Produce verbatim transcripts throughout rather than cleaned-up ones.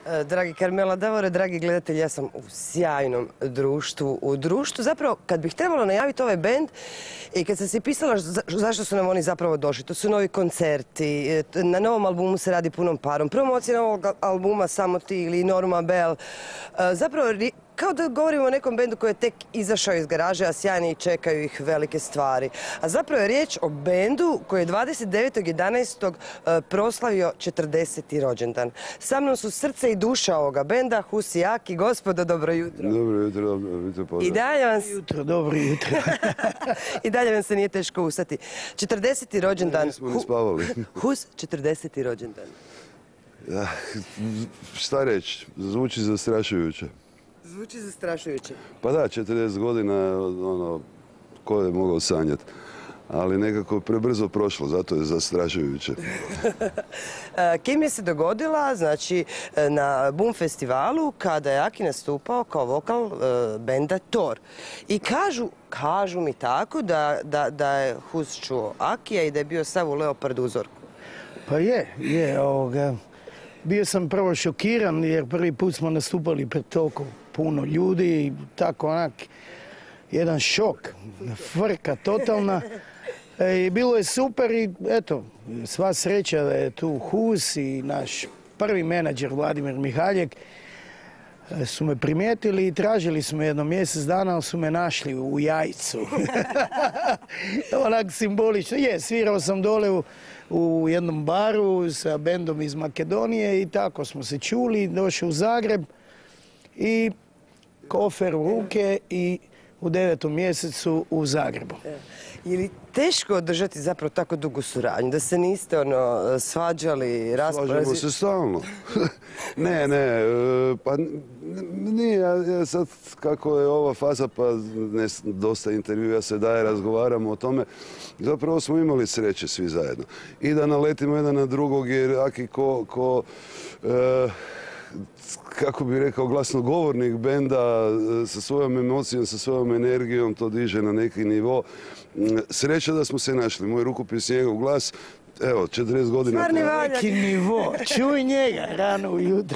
Dragi Karmela Davore, dragi gledatelji, ja sam u sjajnom društvu. U društvu, zapravo, kad bih trebalo najaviti ovaj bend i kad sam si pisala zašto su nam oni zapravo došli, to su novi koncerti, na novom albumu se radi punom parom, promocija novog albuma Samo ti ili Norma Bell, zapravo kao da govorimo o nekom bendu koji je tek izašao iz garaže, a sjajni čekaju ih velike stvari. A zapravo je riječ o bendu koji je dvadeset devetog jedanaestog proslavio četrdeseti rođendan. Sa mnom su srce i duša ovoga benda, Hus i Aki. Gospodo, dobro jutro. Dobro jutro, dobro jutro, pozdrav. I dalje vam... Jutro, dobro jutro. I dalje vam se nije teško ustati. četrdeseti rođendan. Nismo ni spavali. Hus, četrdeseti rođendan. Šta reći, zvuči zastrašujuće. Zvuči zastrašujuće. Pa da, četrdeset godina, ono, ko je mogao sanjati. Ali nekako prebrzo prošlo, zato je zastrašujuće. Kim je se dogodila, znači, na Boom festivalu, kada je Aki nastupao kao vokal benda Thor. I kažu, kažu mi tako, da, da, da je Hus čuo Akija i da je bio sav u leopard uzorku. Pa je, je, ovoga. Bio sam prvo šokiran jer prvi put smo nastupali pred toliko puno ljudi i tako onak jedan šok, frka totalna. I bilo je super i eto, sva sreća da je tu Hus i naš prvi menadžer Vladimir Mihaljek su me primijetili i tražili su me jedno mjesec dana, ali su me našli u Jajcu. Onak simbolično. Je, svirao sam dole u, u jednom baru sa bendom iz Makedonije i tako smo se čuli, došli u Zagreb i kofer u ruke i u devetom mjesecu u Zagrebu. Je li teško održati zapravo tako dugu suradnju, da se niste ono svađali, raspravljali? Svađamo se stalno. Ne, ne, pa nije, ja sad kako je ova faza, pa ne, dosta intervjua se daje, razgovaramo o tome. Zapravo smo imali sreće svi zajedno. I da naletimo jedan na drugog, jer Aki ko, ko e, kako bi rekao, glasnogovornik benda sa svojom emocijom, sa svojom energijom, to diže na neki nivo. Sreća da smo se našli. Moj rukopis, njegov glas, evo, četrdeset godina... Stvarni valjak. Neki nivo, čuj njega rano ujutro.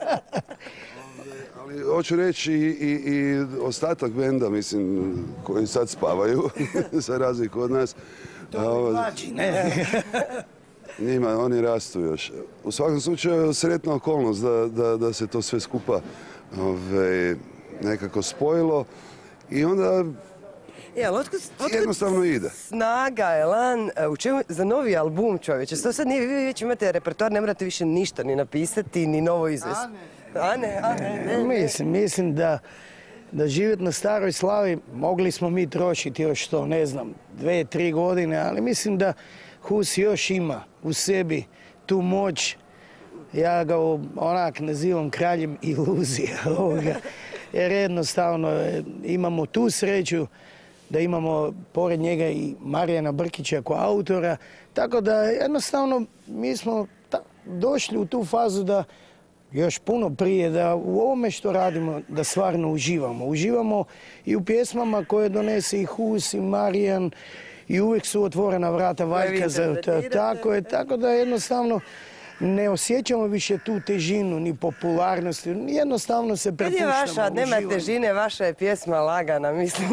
Ali hoću reći i, i, i ostatak benda, mislim, koji sad spavaju, za razliku od nas. To mi ne? Njima, oni rastu još. U svakom slučaju, sretna okolnost da, da, da se to sve skupa ove, nekako spojilo i onda Ja, otkud, otkud jednostavno ide. Snaga, elan, u čemu, za novi album, čovječe. To sad nije, vi već imate repertoar, ne morate više ništa ni napisati, ni novo izvesti. A ne, a ne, ne, ne. Mislim, mislim da, da živjeti na staroj slavi mogli smo mi trošiti još to, ne znam, dve, tri godine, ali mislim da Hus još ima u sebi tu moć. Ja ga onak nazivam kraljem iluzija ovoga. Jer jednostavno imamo tu sreću da imamo pored njega i Marijana Brkića kao autora. Tako da jednostavno mi smo došli u tu fazu da još puno prije da u ovome što radimo da stvarno uživamo. Uživamo i u pjesmama koje donese i Hus i Marijan i uvijek su otvorena vrata Valjka za tako je. Tako da jednostavno ne osjećamo više tu težinu ni popularnosti, jednostavno se prepuštamo. Kad je vaša, nema težine, vaša je pjesma lagana, mislim.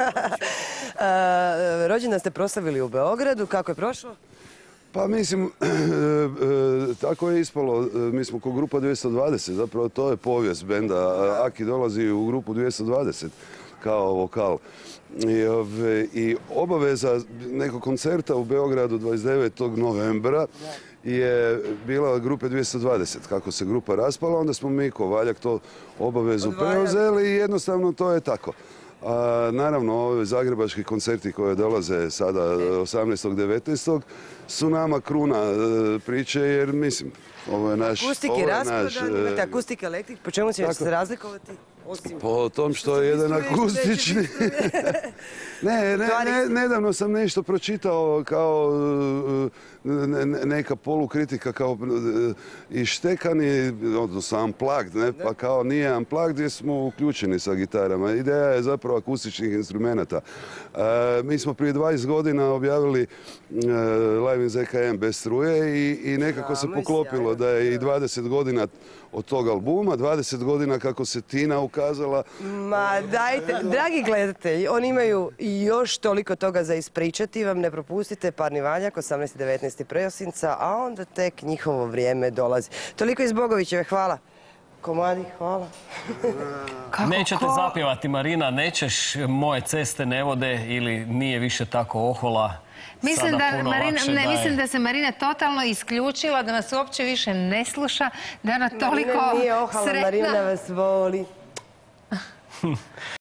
Rođendan ste proslavili u Beogradu, kako je prošlo? Pa mislim, tako je ispalo, mi smo ko grupa dvjesto dvadeset, zapravo to je povijest benda, Aki dolazi u grupu dvjesto dvadeset kao vokal. I, ove, i obaveza nekog koncerta u Beogradu dvadeset devetog novembra je bila grupe dvjesto dvadeset. Kako se grupa raspala, onda smo mi ko Valjak to obavezu preuzeli i jednostavno to je tako. A, naravno, ove zagrebački koncerti koje dolaze sada osamnaestog devetnaestog su nama kruna e, priče, jer mislim, ovo je naš... Akustiki rasprodan, imate akustike elektrik, po čemu ćete se razlikovati? Po tom što je jedan akustični... Ne, ne, ne, nedavno sam nešto pročitao kao neka polukritika kao i štekani, odnosno unplugged, ne, pa kao nije unplugged gdje smo uključeni sa gitarama. Ideja je zapravo akustičnih instrumenata. Mi smo prije dvadeset godina objavili Live in Z K M bez struje i, i nekako se poklopilo da je i dvadeset godina od tog albuma, dvadeset godina kako se Tina ukazala. Ma dajte, dragi gledatelji, oni imaju još toliko toga za ispričati, vam ne propustite Parni valjak, osamnaesti i devetnaesti prosinca, a onda tek njihovo vrijeme dolazi. Toliko iz Bogovićeve, hvala. Komadi, hvala. Nećete zapjevati, Marina, nećeš Moje ceste ne vode ili Nije više tako ohola. Mislim da, Marina, ne, mislim da se Marina totalno isključila, da nas uopće više ne sluša, da je ona toliko Marina nije ohala, sretna. Marina vas voli.